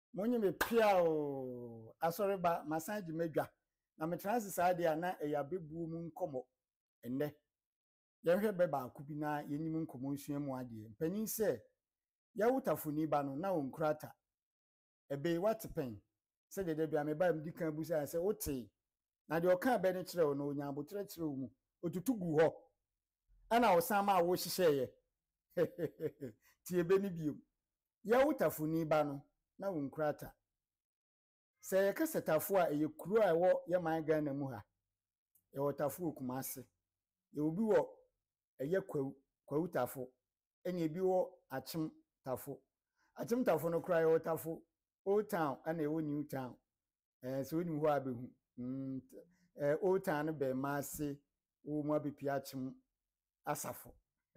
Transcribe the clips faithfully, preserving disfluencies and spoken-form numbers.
Monye me pia o asoreba masanji medwa na me transisa de ana eya bebu mu nkomo enne yehwe be ba ku bi na yenim nkomo nsua mu ade mpanin se Yɛrewo Tafonii ba no na ɔnkurata ebe watepen se de de bia me ba mdi kan busa se wote na de oka be ne kire wo no onya abotre kire wo mu otutu gu ho ana osama a wo hihye ye ti ebe ni biom Yɛrewo Tafonii ba no na ɔnkurata se ye kasetafo a eye kuro a wo ye man Ghana mu ha Yɛrewo Tafo Kumase ye obi wo eye kwawu kwawu tafo ene ebi wo achim tafo achim tafo no kra Yɛrewo Tafo Old Town ana ewo New Town eh so ni ho abehu mm eh Old Town no be Mase wo mu abepia achim asafo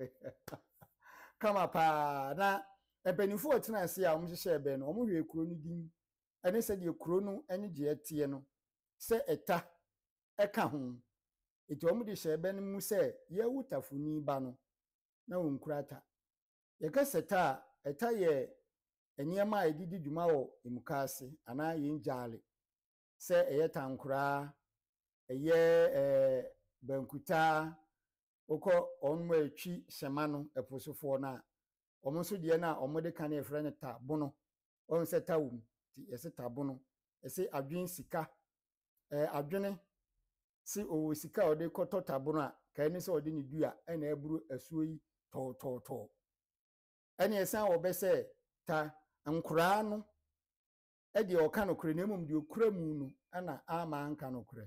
kama pa na ebenifo otena ase a omhyehyɛ ebe no omhwe kuro no din ene se de kuro no ene gye etie no se eta eka ho eti omu de hyɛ ebe no mu se Yɛrewo Tafonii ba no na ɔnkurata ye kaseta eta ye enyema a edidi dwuma wo emukase ana ye njale se eye tankura eye eh bankuta okọ onmo atwi hyema no eposofo na omo so de na omo de kan efre ne tabono on se tawum ti yese tabono ese adwen sika eh adwene si o sika o de koto tabono a kan ni se o de ne dua na eburu asuo yi to to to ene esan wo be se ta ankura no e de oka no kure na emum de okura mu no ana ama anka no kure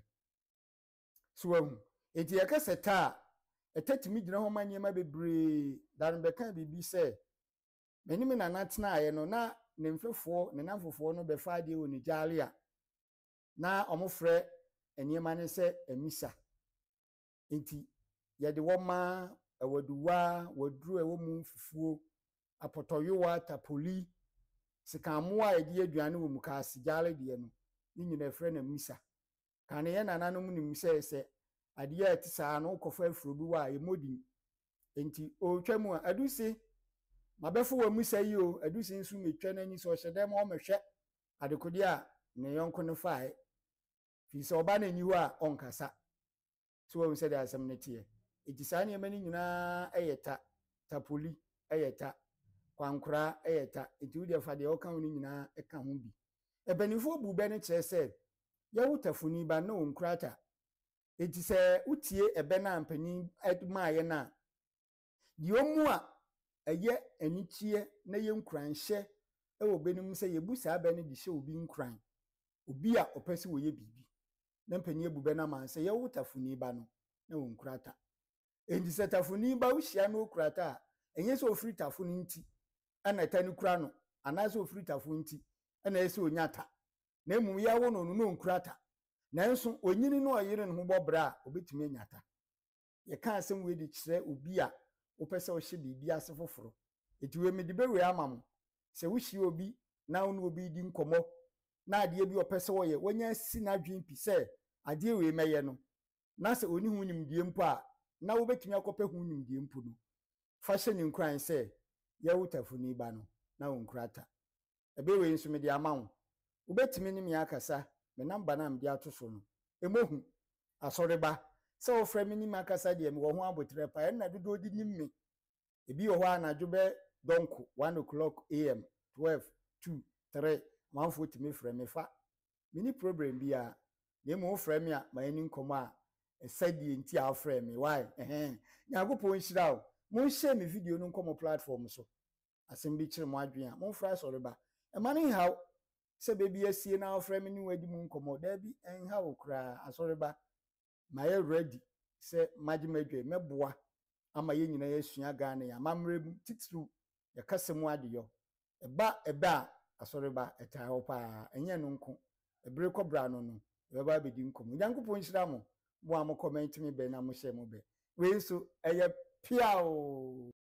so ahu enti ye kaseta etatimi gyina ho manyema bebre dan beka bibi se menimi na natena aye no na ne mfefo ne namfofo no be fa de woni jale a na omofre enyema ne se emisa enti ye de wo ma awaduwa wadru ewo mu fufuo apotoyowa tapoli sikamoa edi aduane wo mukase jale de no ni nyina frɛ na misa kan ye nananom nim se se ade ya ti saa no kofa afuro bi wa ye modin enti o twam a adusi mabefo wa misa yi o adusi nsu metwa nani so hyede ma o mehwe adekodi a ne yonko no fae fi so ba na ni ho a onkasa so wo se de asem ne tie eti saa ne mani nyina eyeta tapoli eyeta kwankura eyeta eti wo de fa de o kan ni nyina eka ho bi ebenifo bu be ne kire se Yɛrewo Tafonii ba na ɔnkurata eti se utie ebe na ampani eduma ye na di omu a eye anichie na ye nkranhye e wo benum se ye busa aba ne di hye obi nkran obi a opese wo ye bibi na mpani ebube na man se Yɛrewo Tafonii ba no na ɔnkurata enti se Tafonii ba wo hia na okurata a enye se ofiri tafo no nti ana tani kura no ana se ofiri tafo nti ana ese onyata na emu Yɛrewo no no ɔnkurata nanso onyini no oyire no ho bobra a obetumi anyata ye ka asem we di kire obi a opese o hye bibi ase foforo eti we medi bewe amam se wo hye obi na wo no obi di nkomo na ade bi opese wo ye wonya si na dwen pi se ade we meye no na se oni hu nimdie mpo a na wo betumi akope hu nimdie mpo no fa hye ni nkran se Yɛrewo Tafonii ba no na ɔnkurata ebe we nso medi amam wo betumi nim ya akasa me namba na mdi atoso no emohu asoreba se wo frɛ me nim akasa de me wo ho abotre pa na dodo di nim me ebi wo ho anadwo be donko one o'clock a m twelve two three one forty me frɛ me fa mini problem bia na mo frɛ me a ma ani nkomo a esadie nti a frɛ me why eh nyagopo nhira o mo share me video no nkomo platform so asem bi kire mo adwen a mo fra asoreba e ma ne haw se bebi asie na ofre me ni wadi mu nkomo da bi enha okra asoreba ma ye ready se majimadwe meboa ama ye nyina ye sua Ghana ya mamrem titru ya kasemu adeyo eba eba asoreba eta hopa enye no nko ebre kobra no no e ba bedi nkomo nyankopon hyira mo mo am comment me be na mo hye mo be we so eye piao